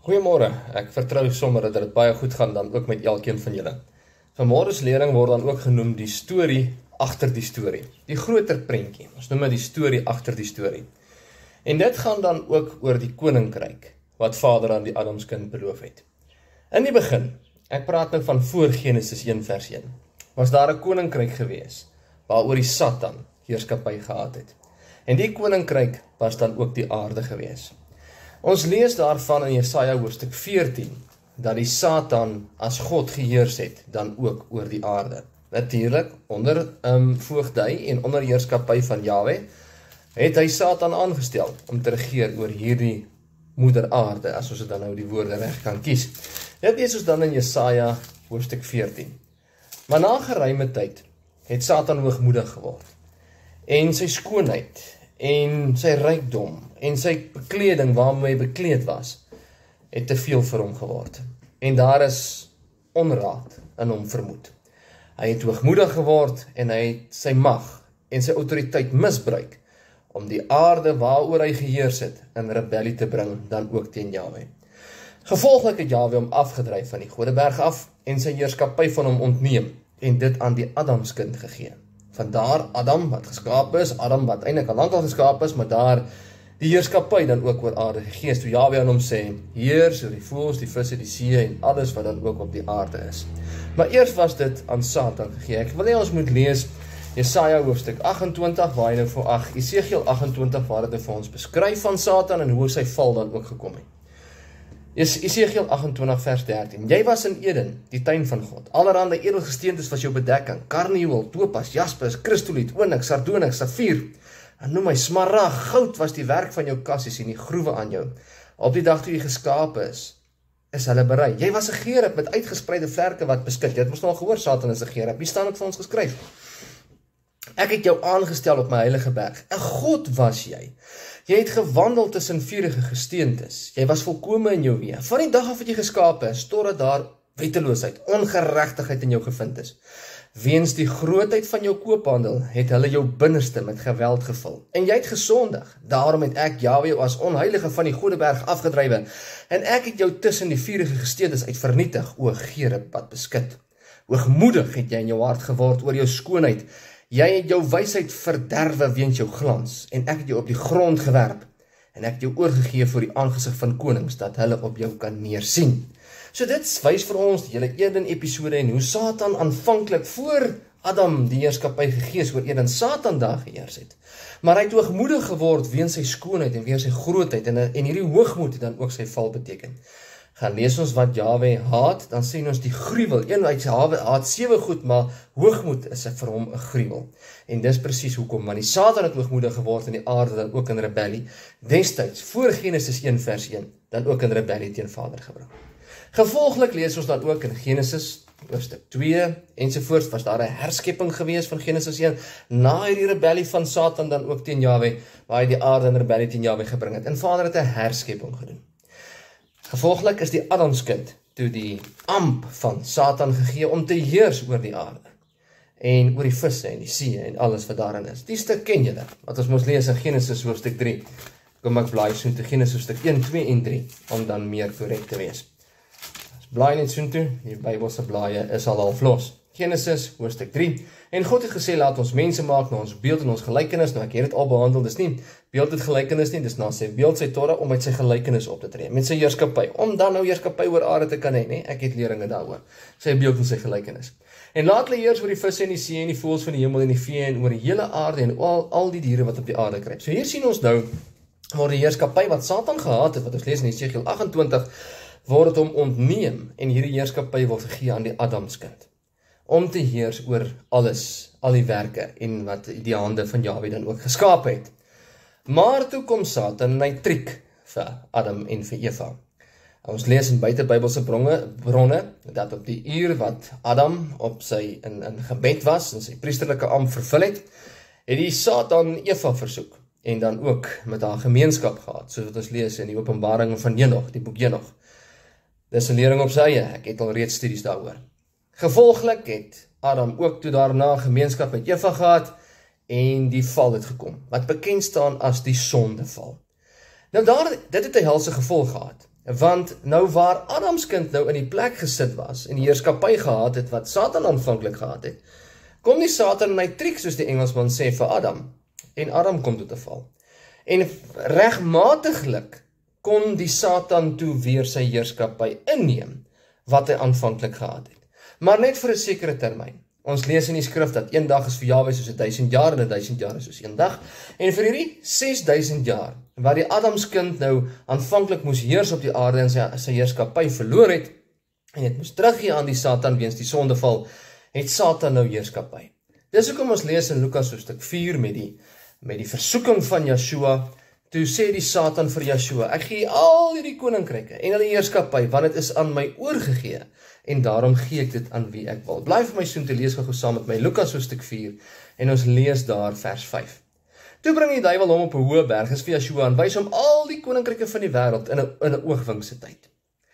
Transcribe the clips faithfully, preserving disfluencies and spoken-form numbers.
Goeiemôre, ek vertrou sommer dat dit baie goed gaan dan ook met elkeen van julle. Vanmôre se lering word dan ook genoem die storie agter die storie. Die groter prentjie, ons noem dit die storie agter die storie. En dit gaan dan ook oor die koninkryk wat Vader aan die Adamskind beloof het. In die begin, ek praat nou van voor Genesis een vers een, was daar 'n koninkryk gewees waaroor die Satan heerskappy gehad het. En die koninkryk was dan ook die aarde gewees. Ons lees daarvan in Jesaja hoofstuk veertien, dat die Satan as God geheers het, dan ook oor die aarde. Natuurlik, onder um, voogdy en onder heerskappy van Jahwe, het hy Satan aangestel om te regeer oor hierdie moeder aarde, as ons dan nou die woorde reg kan kies. Dit lees ons dan in Jesaja hoofstuk veertien. Maar na geruime tyd het Satan hoogmoedig geword, en sy skoonheid, en sy rykdom, en sy bekleding waarmee hy bekleed was, het te veel vir hom geword. En daar is onraad in hom vermoed. Hy het hoogmoedig geword, en hy het sy mag en sy autoriteit misbruik, om die aarde waaroor hy geheers het, in rebellie te bring, dan ook teen Jahwe. Gevolglik het Jahwe hom afgedryf van die Godeberg af, en sy heerskappy van hom ontneem, en dit aan die Adamskind gegee. Vandaar Adam wat geskaap is, Adam wat eintlik al lank al geskaap is, maar daar die heerskappy dan ook oor aarde gegee, toe Jahwe aan hom sê, heers oor die voëls, die visse, die see en alles wat dan ook op die aarde is. Maar eers was dit aan Satan gegee. Ek wil hê ons moet lees Jesaja hoofstuk agt-en-twintig, waar hy nou vir ag, Esegiel agt-en-twintig, waar dit vir ons beskryf van Satan en hoe sy val dan ook gekom het. Esegiel agt-en-twintig vers dertien. Jy was in Eden, die tuin van God. Allerhande edelgesteentes was jou bedekking. Karnieul, topas, jaspis, kristoliet, onyx, sardonyx, safier. En noem my smarag, goud was die werk van jou kassies en die groewe aan jou. Op die dag toe jy geskape is, is hulle berei. Jy was 'n gerub met uitgespreide vlerke wat beskik. Jy het mos nou al gehoor, Satan is 'n gerub. Hier staan dit vir ons geskryf. Ek het jou aangestel op my heilige berg. 'n God was jy. Jy het gewandel tussen vurige gesteentes. Jy was volkome in jou weë. Van die dag af wat jy geskape is, totdat daar wetteloosheid, ongeregtigheid in jou gevind is. Weens die grootheid van jou koophandel, het hulle jou binneste met geweld gevul. En jy het gesondig. Daarom het ek Jahwe jou as onheilige van die Godeberg afgedrywe. En ek het jou tussen die vurige gesteentes uit vernietig, o gerub wat beskit. Hoogmoedig het jy in jou hart geword oor jou skoonheid. Jy het jou wysheid verderwe weens jou glans, en ek het jou op die grond gewerp, en ek het jou oorgegee voor die aangesig van konings, dat hulle op jou kan neersien. So dit wys vir ons die hele Eden episode, en hoe Satan aanvanklik voor Adam die heerskappy gegees oor Eden, Satan daar geheers het. Maar hy het hoogmoedig geword weens sy skoonheid, en weens sy grootheid, en, en hierdie hoogmoed het dan ook sy val beteken. Gaan lees ons wat Jahwe haat, dan sien ons die gruwel. Een uit sy haat sewe goed, maar hoogmoed is vir hom 'n gruwel. En dis presies hoekom, want die Satan het hoogmoedig geword en die aarde dan ook in rebellie, destyds, voor Genesis een vers een, dan ook in rebellie teen Vader gebring. Gevolglik lees ons dan ook in Genesis hoofstuk twee, ensovoorts, was daar 'n herskepping gewees van Genesis een, na hierdie rebellie van Satan dan ook teen Jahwe, waar hy die aarde in rebellie teen Jahwe gebring het. En Vader het 'n herskepping gedoen. Gevolglik is die Adamskind toe die amp van Satan gegee om te heers oor die aarde, en oor die visse en die see en alles wat daarin is. Die stuk ken julle, wat ons moes lees in Genesis hoofstuk drie. Kom ek blaai so toe Genesis hoofstuk een, twee en drie, om dan meer korrek te wees. As blaai net so toe, die Bybelse blaaie is al half los. Genesis hoofstuk drie. En God het gesê, laat ons mense maak na ons beeld en ons gelykenis. Nou ek het dit al behandel, dis nie beeld het gelykenis nie, dis na sy beeld sy torre om met sy gelykenis op te tree, met sy heerskappy, om dan nou heerskappy oor aarde te kan hê, nee, ek het leringe daaroor. Sy beeld en sy gelykenis. En laat hulle heers oor die visse en die see en die voëls van die hemel en die vee en oor die hele aarde en al, al die diere wat op die aarde kruip. So hier sien ons nou, waar die heerskappy wat Satan gehad het, wat ons lees in Esegiel agt-en-twintig, word het hom ontneem en hierdie heerskappy word gegee aan die Adamskind, om te heers oor alles, al die werke en wat die hande van Jahwe dan ook geskaap het. Maar toe kom Satan en hy triek vir Adam en vir Eva. Ons lees in buitebybelse bronne, bronne dat op die uur wat Adam op sy in, in gebed was en sy priesterlike ampt vervul het, het die Satan Eva versoek en dan ook met haar gemeenskap gehad, soos wat ons lees in die Openbaring van Henog, die boek Henog. Dis 'n lering op sy eie, ek het al reeds studies daaroor. Gevolglik het Adam ook toe daarna gemeenskap met Eva gehad, en die val het gekom, wat bekend staan as die sondeval. Nou daar, dit het 'n helse gevolg gehad. Want nou waar Adams kind nou in die plek gesit was, en die heerskappy gehad het, wat Satan aanvanklik gehad het, kom die Satan en hy triek, soos die Engelsman sê, vir Adam, en Adam kom toe te val. En regmatiglik kon die Satan toe weer sy heerskappy inneem, wat hy aanvanklik gehad het. Maar net vir 'n sekere termyn. Ons lees in die skrif dat een dag is vir Jahwe soos 'n duisend jaar, en 'n duisend jaar is soos een dag. En vir hierdie sesduisend jaar, waar die Adamskind nou aanvanklik moes heers op die aarde en sy, sy heerskappy verloor het, en het moes teruggee aan die Satan weens die sondeval, het Satan nou heerskappy. Dis hoekom ons lees in Lukas hoofstuk vier met die, met die versoeking van Yeshua. Toe sê die Satan vir Yeshua, ek gee al hierdie koninkryke en hulle heerskappy, want dit is aan my oorgegee, en daarom gee ek dit aan wie ek wil. Bly vir my soen te lees gou saam met my Lukas hoofstuk vier, en ons lees daar vers vyf. Toe bring die duiwel hom op 'n hoë berg, is vir Yeshua, en wys hom al die koninkryke van die wêreld in 'n in 'n oogwink tyd.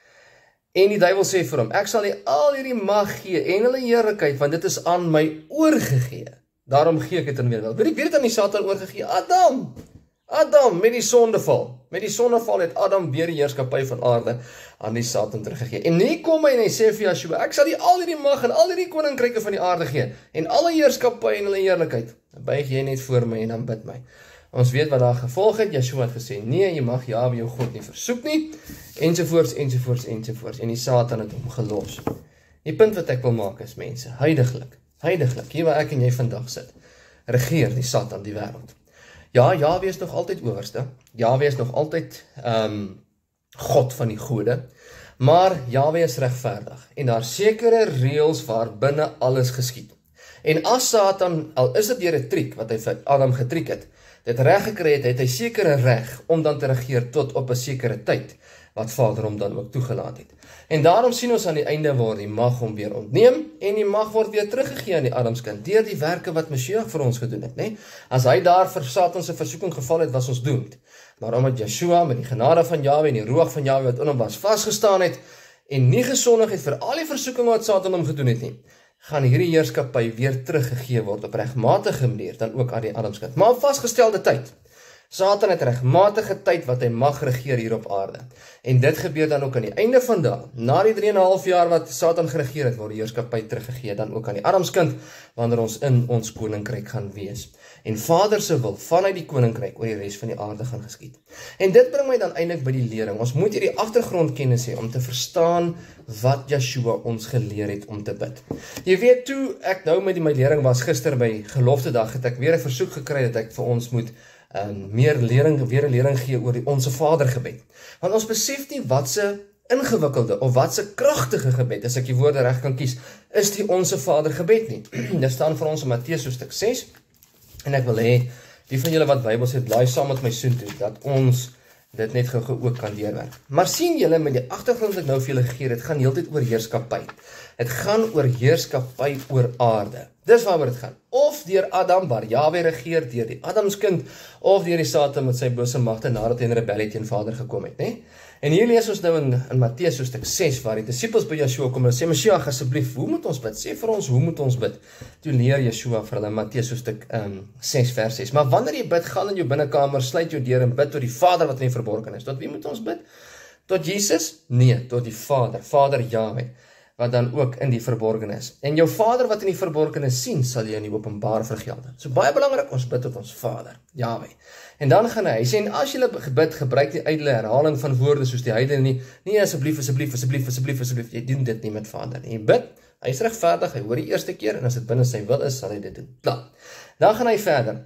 En die duiwel sê vir hom, ek sal nie al hierdie mag gee en hulle heerlikheid, want dit is aan my oorgegee. Daarom gee ek dit aan wie ek wil. Wie het dit aan die Satan oorgegee? Adam! Adam, met die sondeval. Met die sondeval het Adam weer die heerskappy van aarde aan die Satan teruggegee. En nie kom hy en hy sê vir Yeshua, ek sal die al hierdie mag en al hierdie koninkryke van die aarde gee, en alle heerskappy en hulle heerlikheid. Dan buig jy net voor my en dan bid my. Ons weet wat daar gevolg het. Yeshua het gesê, nee, jy mag Jahwe jou God nie versoek nie, ensovoorts, ensovoorts, ensovoorts. En die Satan het hom gelos. Die punt wat ek wil maak is, mense, huidiglik, huidiglik, hier waar ek en jy vandag sit, regeer die Satan die wêreld. Ja, Jahwe is nog altyd owerste, Jahwe is nog altyd um, God van die gode, maar Jahwe is regverdig, en daar sekere reëls waar binne alles geskied. En as Satan, al is dit deur 'n triek, wat hy vir Adam getriek het, dit reg gekry het, het hy sekere reg, om dan te regeer tot op 'n sekere tyd, wat Vader hom dan ook toegelaat het. En daarom sien ons aan die einde waar die mag hom weer ontneem, en die mag word weer teruggegee aan die Adamskind, deur die werke wat Messias vir ons gedoen het, nee? As hy daar vir Satan se versoeking geval het, was ons doemd. Maar omdat Yeshua met die genade van Jahwe en die roeg van Jahwe wat in hom was, vasgestaan het, en nie gesondig het vir al die versoeking wat Satan hom gedoen het nie, gaan hierdie heerskappy weer teruggegee word op regmatige manier, dan ook aan die Adamskind. Maar op vasgestelde tyd. Satan het regmatige tyd wat hy mag regeer hier op aarde. En dit gebeur dan ook aan die einde van dae. Na die drie en 'n half jaar wat Satan geregeer het, word die heerskappy teruggegee, dan ook aan die Adamskind, wanneer ons in ons koninkryk gaan wees. En Vader se wil vanuit die koninkryk oor die res van die aarde gaan geskied. En dit bring my dan eintlik by die lering. Ons moet hierdie agtergrondkennis hê om te verstaan wat Yeshua ons geleer het om te bid. Jy weet, toe ek nou met my lering was gister by Geloftedag, het ek weer 'n versoek gekry dat ek vir ons moet Um, meer lering, weer 'n lering gee oor die Onse Vader gebed. Want ons besef nie wat se ingewikkelde of wat se kragtige gebed, as ek die woorde reg kan kies, is die Onse Vader gebed nie. Dit staan vir ons in Matteus hoofstuk ses, en ek wil hê, die van julle wat Bybels het, blaai saam met my soontoe, dat ons dit net gou ook kan deurwerk. Maar sien julle, met die agtergrond wat ek nou vir julle gegee het, dit gaan heeltyd oor heerskappy. Het gaan oor heerskappy oor aarde. Dis waaroor dit gaan. Of deur Adam, waar Jahwe regeer, deur die Adamskind, of deur die Satan met sy bose magte, nadat hy in rebellie teen Vader gekom het, né? En hier lees ons nou in, in Matteus hoofstuk ses, waar die disippels by Yeshua kom en sê, Messias, asseblief, hoe moet ons bid? Sê vir ons, hoe moet ons bid? Toe leer Yeshua vir hulle Matteus hoofstuk um, ses vers ses. Maar wanneer jy bid, gaan in jou binnekamer, sluit jou deur en bid tot die Vader wat in die verborgen is. Tot wie moet ons bid? Tot Jesus? Nee, tot die Vader, Vader Jahwe, wat dan ook in die verborgen is. En jou Vader wat in die verborgen is sien, sal jy in die openbaar vergelde. So baie belangrik, ons bid tot ons Vader, Jahwe. En dan gaan hy, hy sê, en as jy gebid, gebruik die ydelle herhaling van woorde, soos die heidene nie, nie asseblief, asseblief, asseblief, asseblief, asseblief, jy doen dit nie met Vader nie. Jy bid, hy is regverdig, hy hoor die eerste keer, en as dit binne sy wil is, sal hy dit doen. Dan, dan gaan hy verder.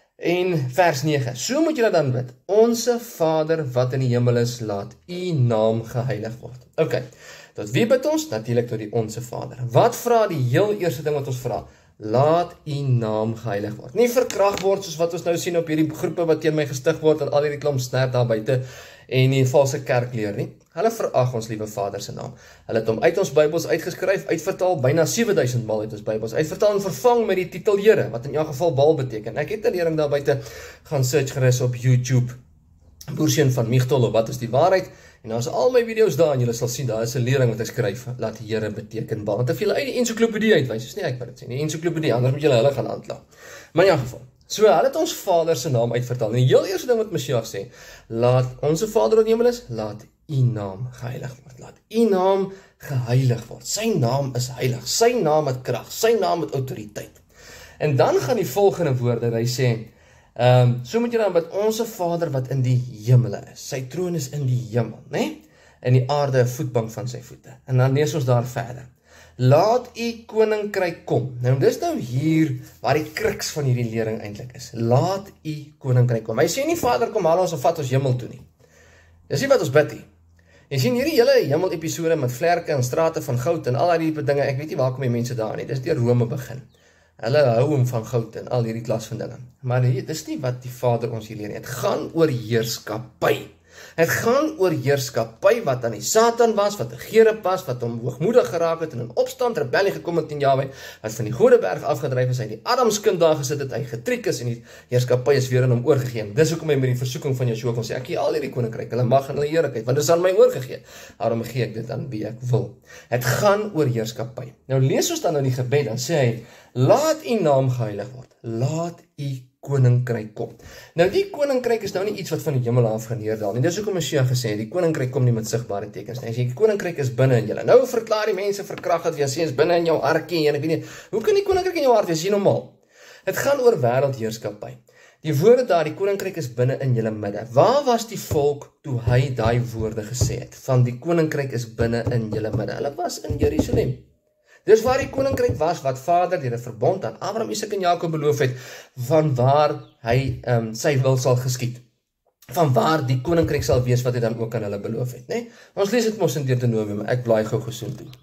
En vers nege, so moet jy dan bid, Onse Vader wat in die hemel is, laat u naam geheilig word. Ok, tot wie bid ons? Natuurlik tot die Onse Vader. Wat vra die heel eerste ding wat ons vra? Laat u naam geheilig word. Nie verkrag word, soos wat ons nou sien op hierdie groepe wat teen my gestig word, en al hierdie klomp snert daar buite, en die valse kerk leer nie. Hulle verag ons liewe Vader se naam. Hulle het hom uit ons Bybels uitgeskryf, uitvertaal, byna sewe duisend maal uit ons Bybels uitvertaal en vervang met die titel Here, wat in elk geval bal beteken. Ek het 'n lering daar buite gaan search gerus op YouTube, Boersien van Michtol, of wat is die waarheid, en daar is al my video's daar, en julle sal sien, daar is 'n lering wat ek skryf, laat die Here beteken bal, want ek wil uit die ensiklopedie uitwys, is nie ek wat dit sê, die ensiklopedie, anders moet julle hulle gaan aankla. Maar in elk geval, so hulle het ons Vader se naam uitvertaal, en die heel eerste ding wat Messias sê, laat onze Vader in die hemel is, laat u naam geheilig word. Laat u naam geheilig word. Sy naam is heilig. Sy naam het krag. Sy naam het autoriteit. En dan gaan die volgende woorde, hy sê, um, so moet jy dan met onze Vader wat in die hemele is. Sy troon is in die hemel, né? En die aarde 'n voetbank van sy voete. En dan lees ons daar verder. Laat u koninkryk kom. Nou, dis nou hier waar die kruks van hierdie lering eintlik is. Laat u koninkryk kom. Hy sê nie, Vader, kom haal ons en vat ons hemel toe nie. Dis nie wat ons bid nie. Jy sien hierdie hele hemel episode met vlerke en strate van goud en al die dinge, ek weet nie waar kom die mense daar nie. Dis deur Rome begin. Hulle hou hom van goud en al hierdie klas van dinge. Maar dit is nie wat die Vader ons hier leer nie. Het gaan oor heerskappy. Het gaan oor heerskappy wat aan die Satan was, wat 'n Gerub was, wat hom hoogmoedig geraak het en in opstand, rebellie gekom het teen Jahwe, wat van die Godeberg afgedryf is, hy die Adamskind daar gesit het, hy getriek is en die heerskappy is weer aan hom oorgegee. Dis hoekom hy met die versoeking van Yeshua kon sê, ek gee al hierdie koninkryk, hulle mag en hulle heerlikheid, want dit is aan my oorgegee. Daarom gee ek dit aan wie ek wil. Het gaan oor heerskappy. Nou lees ons dan in die gebed, dan sê hy, laat u naam geheilig word. Laat u koninkryk kom. Nou die koninkryk is nou nie iets wat van die hemel af geneerdal nie. Dis hoekom Messia gesê het, die koninkryk kom nie met sigbare tekens nie. Hy sê die koninkryk is binne in julle. Nou verklaar die mense verkrag dat jy sê is binne in jou hartjie en ek weet nie, hoe kan die koninkryk in jou hart wees? Jy normaal. Dit gaan oor wêreldheerskappy. Die woorde daar, die koninkryk is binne in julle midde. Waar was die volk toe hy daai woorde gesê het? Van die koninkryk is binne in julle midde. Hulle was in Jerusalem. Dis waar die koninkryk was, wat Vader deur 'n verbond aan Abraham, Isak en Jakob beloof het, van waar hy um, sy wil sal geskied. Van waar die koninkryk sal wees, wat hy dan ook aan hulle beloof het. Nee? Ons lees dit mos in Deuteronomium, ek blaai gou gesoen toe.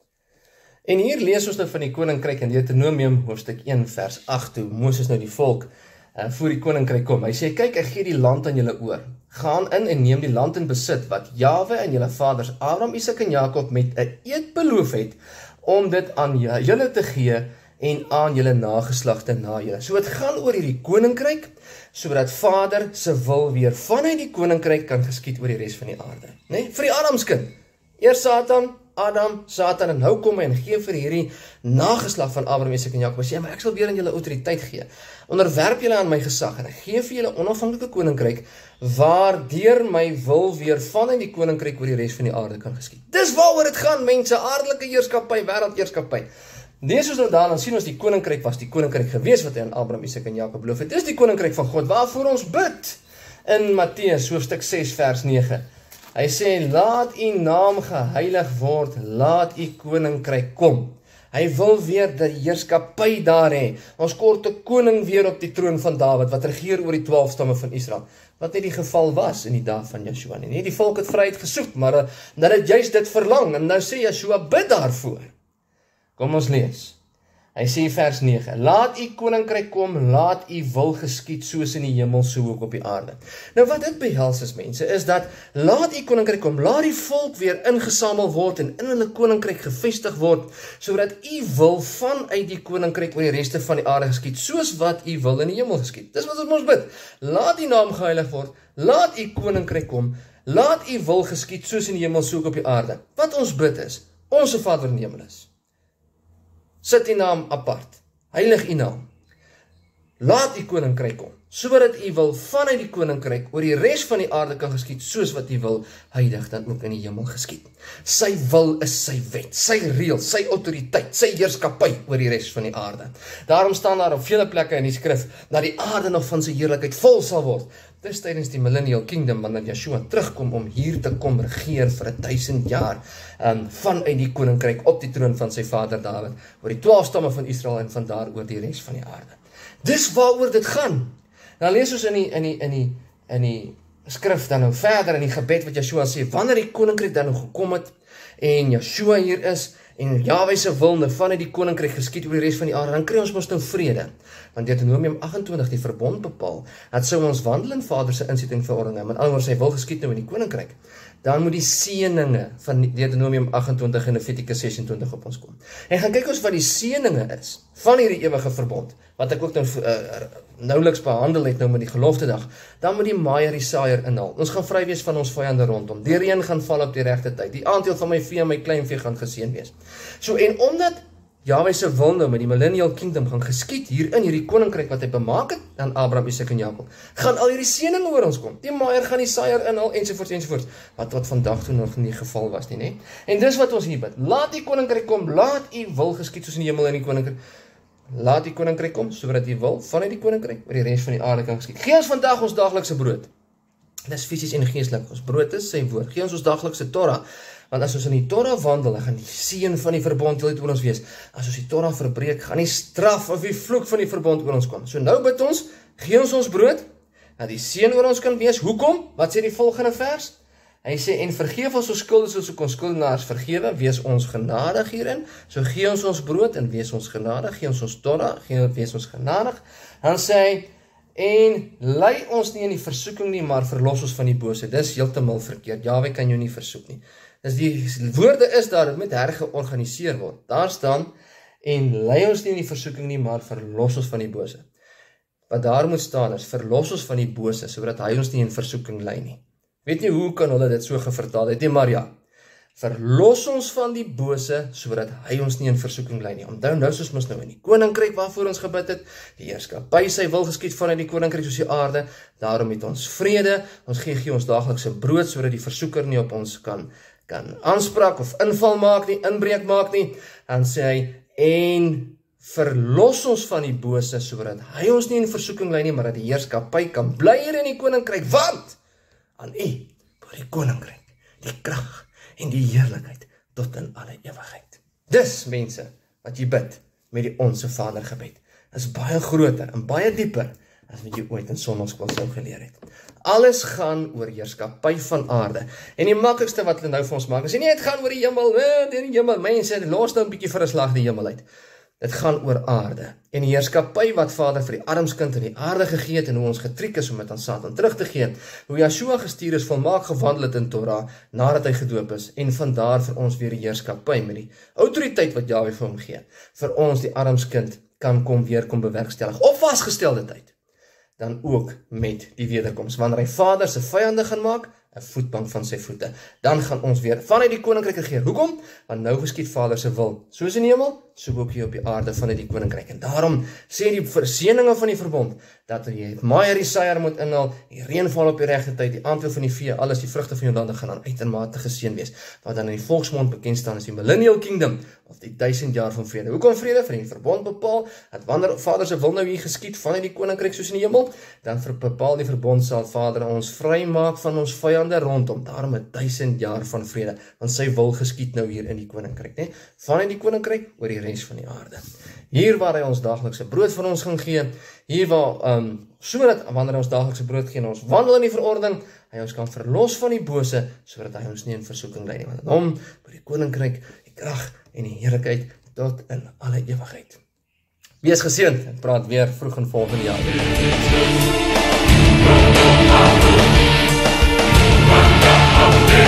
En hier lees ons nou van die koninkryk in Deuteronomium, hoofstuk een, vers agt, toe Moses nou die volk uh, voor die koninkryk kom. Hy sê, kyk, ek gee die land aan julle oor. Gaan in en neem die land in besit, wat Jahwe en julle vaders, Abraham, Isak en Jakob, met 'n eed beloof het, om dit aan julle te gee en aan julle nageslagte na julle. So het gaan oor hierdie koninkryk, sodat Vader se wil weer vanuit die koninkryk kan geskied oor die res van die aarde. Nee? Vir die Adamskind. Eers Satan, Adam, Satan, en nou kom hy en gee vir hierdie nageslag van Abraham, Isak en Jakob. Sê, maar ek sal weer aan julle autoriteit gee. Onderwerp julle aan my gesag en ek gee vir julle onafhanklike koninkryk, waar deur my wil weer vanuit die koninkryk oor die res van die aarde kan geskied. Dis waaroor dit gaan, mense, aardelike heerskappy, wêreldheerskappy. Lees ons nou daar, dan sien ons die koninkryk was die koninkryk gewees wat hy aan Abraham, Isak en Jakob beloof het. Dis die koninkryk van God, waarvoor ons bid. In Matteus hoofstuk ses vers nege. Hy sê, laat u naam geheilig word, laat u koninkryk kom. Hy wil weer die heerskappy daar hê. Ons kort 'n koning weer op die troon van Dawid, wat regeer oor die twaalf stamme van Israel. Wat nie die geval was in die dag van Yeshua nie. Die volk het vryheid gesoek, maar dan het juist dit verlang, en nou sê Yeshua, bid daarvoor. Kom ons lees. Hy sê vers nege, laat u koninkryk kom, laat u wil geskied, soos in die hemel, so ook op die aarde. Nou wat dit behels is, mense, is dat, laat u koninkryk kom, laat die volk weer ingesamel word, en in hulle koninkryk gevestig word, sodat u wil vanuit die koninkryk oor die reste van die aarde geskied, soos wat u wil in die hemel geskied. Dis wat ons bid. Laat die naam geheilig word, laat u koninkryk kom, laat u wil geskied, soos in die hemel, so ook op die aarde. Wat ons bid is, onze Vader in die hemel is. Sit die naam apart, heilig die naam. Laat die koninkryk kom, sodat u wil vanuit die koninkryk oor die res van die aarde kan geskied, soos wat u wil heilig dan ook in die hemel geskied. Sy wil is sy wet, sy reël, sy autoriteit, sy heerskappy oor die res van die aarde. Daarom staan daar op vele plekke in die skrif, dat die aarde nog van sy heerlikheid vol sal word. Dis tydens die millennial kingdom, wanneer Yeshua terugkom om hier te kom regeer vir een duisend jaar, um, vanuit die koninkryk op die troon van sy vader Dawid, oor die twaalf stamme van Israel en vandaar oor die res van die aarde. Dis waaroor dit gaan. Nou lees ons in die, in die, in die, in die skrif dan nou verder in die gebed wat Yeshua sê, wanneer die koninkryk dan nou gekom het, en Yeshua hier is, en Jahwe se wil nou vanuit die koninkryk geskied oor die res van die aarde, dan kry ons mos nou vrede. Want Deuteronomium agt en twintig die verbond bepaal, dat sou ons wandel in Vader se insetting verordeninge, met ander woorde sy wil geskied nou in die koninkryk, dan moet die seëninge van Deuteronomium agt en twintig en Levitikus ses en twintig op ons kom. En gaan kyk ons wat die seëninge is, van hierdie ewige verbond, wat ek ook nou uh, nouweliks behandel het nou met die gelofte dag, dan moet die maaier die saaier inhaal. Ons gaan vry wees van ons vyande rondom. Die reën gaan val op die regte tyd. Die aandeel van my vee en my kleinvee gaan geseën wees. So, en omdat Jahwe se wil nou met die millennial kingdom gaan geskied hier in hierdie koninkryk wat hy bemaak het aan Abraham, Isak en Jakob. Gaan al hierdie seëning oor ons kom. Die maaier gaan die saaier inhaal ensovoorts ensovoorts. Wat wat vandag toe nog nie geval was nie, né? En dis wat ons hier bid. Laat die koninkryk kom, laat u wil geskied soos in die hemel en die koninkryk. Laat die koninkryk kom sodat u wil vanuit die koninkryk oor die res van die aarde kan geskied. Gee ons vandag ons daaglikse brood. Dis fisies en geestelik. Ons brood is sy woord. Gee ons ons daaglikse Torah. Want as ons in die Torah wandel, dan gaan die seën van die verbond heeltyd oor ons wees. As ons die Torah verbreek, gaan die straf of die vloek van die verbond oor ons kom. So nou bid ons, gee ons ons brood, dat die seën oor ons kan wees. Hoekom? Wat sê die volgende vers? Hy sê, en vergeef ons ons skulde soos ook ons skuldenaars vergewe, wees ons genadig hierin. So gee ons ons brood en wees ons genadig, gee ons ons Torah, gee, wees ons genadig. Dan sê hy, en lei ons nie in die versoeking nie, maar verlos ons van die bose. Dis heeltemal verkeerd. Jahwe kan jou nie versoek nie. Dus die woorde is daar, dit moet hergeorganiseer word. Daar staan, en lei ons nie in die versoeking nie, maar verlos ons van die bose. Wat daar moet staan is, verlos ons van die bose, sodat hy ons nie in versoeking lei nie. Weet nie hoe kan hulle dit so gevertaal het nie, maar ja, verlos ons van die bose, sodat hy ons nie in versoeking lei nie. Onthou nou soos ons nou in die koninkryk waarvoor ons gebid het, die heerskappy sy wil geskied vanuit die koninkryk soos die aarde, daarom het ons vrede, ons gee, gee ons daaglikse brood, sodat die versoeker nie op ons kan kan aanspraak of inval maak nie, inbreek maak nie, dan sê hy, en verlos ons van die bose, sodat hy ons nie in versoeking lei nie, maar dat die heerskappy kan bly hier in die koninkryk, want aan u, voor die koninkryk, die krag en die heerlikheid, tot in alle ewigheid. Dis, mense, wat jy bid, met die Onse Vader gebed, is baie groter en baie dieper, as wat jy ooit in sondagsskool sou geleer het. Alles gaan oor heerskappy van aarde. En die maklikste wat hulle nou vir ons maak, is nie, het gaan oor die hemel, eh, die hemel, mense, los nou 'n bietjie vir 'n slag die hemel uit. Dit gaan oor aarde. En die heerskappy wat Vader vir die armskind in die aarde gegee het, en hoe ons getriek is om dit aan Satan terug te gee, hoe Yeshua gestuur is, volmaak gewandel het in Torah, nadat hy gedoop is, en vandaar vir ons weer die heerskappy, met die autoriteit wat Jahwe vir hom gee, vir ons die armskind kan kom weer kom bewerkstellig, op vasgestelde tyd. Dan ook met die wederkoms, wanneer hy Vader sy vyande gaan maak, 'n voetbank van sy voete. Dan gaan ons weer vanuit die koninkryk regeer. Hoekom? Want nou geskied Vader se wil, soos in die hemel, so ook hier op die aarde vanuit die koninkryk. En daarom sê die verseëninge van die verbond, dat jy maaier die saaier moet inhaal, die reën val op die regte tyd, die aandeel van die vee, alles die vrugte van jou lande gaan dan uitermate geseën wees. Wat dan in die volksmond bekend staan as die millennial kingdom, of die duisend jaar van vrede. Hoekom vrede? Vir die verbond bepaal, dat wanneer Vader se wil nou hier geskied vanuit die koninkryk soos in die hemel, dan bepaal die verbond sal Vader ons vry maak van ons vyande rondom. Daarom 'n duisend jaar van vrede, want sy wil geskied nou hier in die koninkryk, né? Vanuit die koninkryk oor die res van die aarde. Hier waar hy ons daaglikse brood van ons gaan gee, hier waar um, sodat wanneer hy ons daaglikse brood gee en ons wandel in die verordening, hy ons kan verlos van die bose, sodat hy ons nie in versoeking lei nie. Want hom oor die koninkryk, die krag en die heerlikheid tot in alle ewigheid. Wees geseënd en praat weer vroeg in volgende jaar.